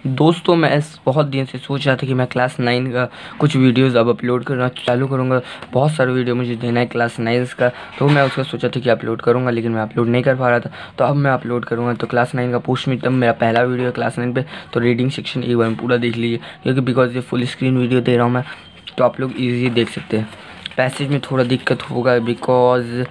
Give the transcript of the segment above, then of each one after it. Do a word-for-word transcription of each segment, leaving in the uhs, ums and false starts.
दोस्तों मैं इस बहुत दिन से सोच रहा था कि मैं क्लास नाइन का कुछ वीडियोस अब अपलोड करना चालू करूँगा। बहुत सारे वीडियो मुझे देना है क्लास नाइन्स का, तो मैं उसका सोचा था कि अपलोड करूँगा, लेकिन मैं अपलोड नहीं कर पा रहा था। तो अब मैं अपलोड करूँगा। तो क्लास नाइन का पोस्ट मिड टर्म मेरा पहला वीडियो है क्लास नाइन पे, तो रीडिंग सेक्शन एक बार पूरा देख लीजिए, क्योंकि बिकॉज ये फुल स्क्रीन वीडियो दे रहा हूँ मैं, तो आप लोग ईजी देख सकते हैं। पैसेज में थोड़ा दिक्कत होगा बिकॉज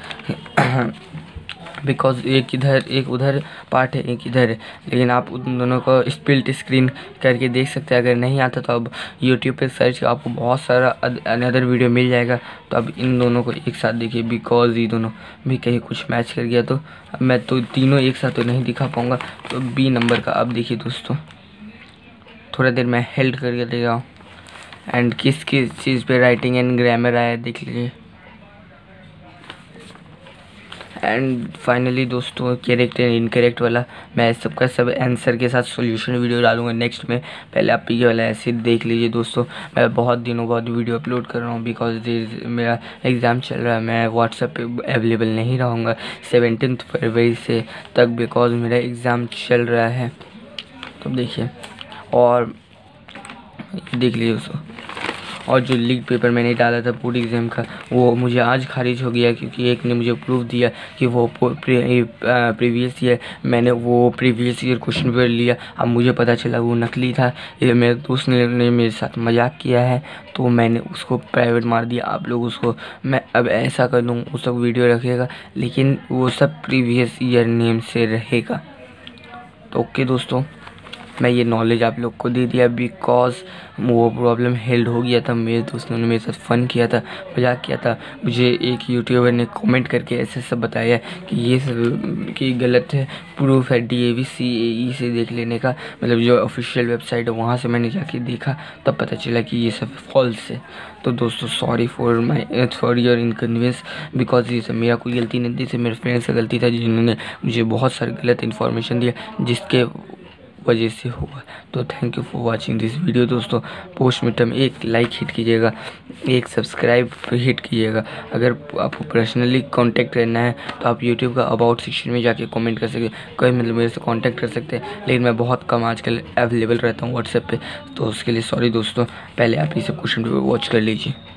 बिकॉज एक इधर एक उधर पार्ट है, एक इधर है, लेकिन आप उन दोनों को स्प्लिट स्क्रीन करके देख सकते हैं। अगर नहीं आता तो अब यूट्यूब पे सर्च कर आपको बहुत सारा अनदर वीडियो मिल जाएगा। तो अब इन दोनों को एक साथ देखिए, बिकॉज ये दोनों भी कहीं कुछ मैच कर गया तो अब मैं तो तीनों एक साथ तो नहीं दिखा पाऊँगा। तो बी नंबर का अब देखिए दोस्तों, थोड़ा देर मैं हेल्ड करके ले रहा हूँ एंड किस किस चीज़ पे राइटिंग एंड ग्रामर आया देख लीजिए। एंड फाइनली दोस्तों करेक्ट एंड इनकरेक्ट वाला मैं सबका सब आंसर के साथ सॉल्यूशन वीडियो डालूंगा नेक्स्ट में। पहले आप ये वाला ऐसे देख लीजिए दोस्तों। मैं बहुत दिनों बाद वीडियो अपलोड कर रहा हूँ बिकॉज मेरा एग्ज़ाम चल रहा है। मैं व्हाट्सएप पे अवेलेबल नहीं रहूँगा सेवनटीन फरवरी से तक, बिकॉज मेरा एग्ज़ाम चल रहा है। तो देखिए और देख लीजिए दोस्तों, और जो लीक पेपर मैंने डाला था पूरी एग्ज़ाम का वो मुझे आज खारिज हो गया, क्योंकि एक ने मुझे प्रूफ दिया कि वो प्रीवियस ईयर मैंने वो प्रीवियस ईयर क्वेश्चन पेपर लिया। अब मुझे पता चला वो नकली था। ये मेरे दोस्त ने, ने मेरे साथ मजाक किया है, तो मैंने उसको प्राइवेट मार दिया। आप लोग उसको मैं अब ऐसा कर दूँ, उस सब वीडियो रखेगा, लेकिन वो सब प्रीवियस ईयर नेम से रहेगा। तो ओके दोस्तों, मैं ये नॉलेज आप लोग को दे दिया बिकॉज वो प्रॉब्लम हेल्ड हो गया था। मेरे दोस्तों ने मेरे साथ फ़न किया था, मजाक किया था। मुझे एक यूट्यूबर ने कमेंट करके ऐसे सब बताया कि ये सब कि गलत है, प्रूफ है डी ए वी सी ए ई से देख लेने का, मतलब जो ऑफिशियल वेबसाइट है वहाँ से मैंने जाके देखा, तब पता चला कि ये सब फॉल्स है। तो दोस्तों sorry for my for your inconvenience, because ये सब मेरा कोई गलती नहीं थी, मेरे फ्रेंड्स का गलती था जिन्होंने मुझे बहुत सारी गलत इन्फॉर्मेशन दिया जिसके वजह से हुआ। तो thank you for watching this video दोस्तों। पोस्ट मिड टर्म एक लाइक हिट कीजिएगा, एक सब्सक्राइब हिट कीजिएगा। अगर आपको पर्सनली कांटेक्ट करना है तो आप यूट्यूब का अबाउट सेक्शन में जाके कमेंट कर सकते हैं, कोई मतलब मेरे से कांटेक्ट कर सकते हैं, लेकिन मैं बहुत कम आजकल अवेलेबल रहता हूँ व्हाट्सएप पे, तो उसके लिए सॉरी दोस्तों। पहले आप ये सब क्वेश्चन पेपर वॉच कर लीजिए।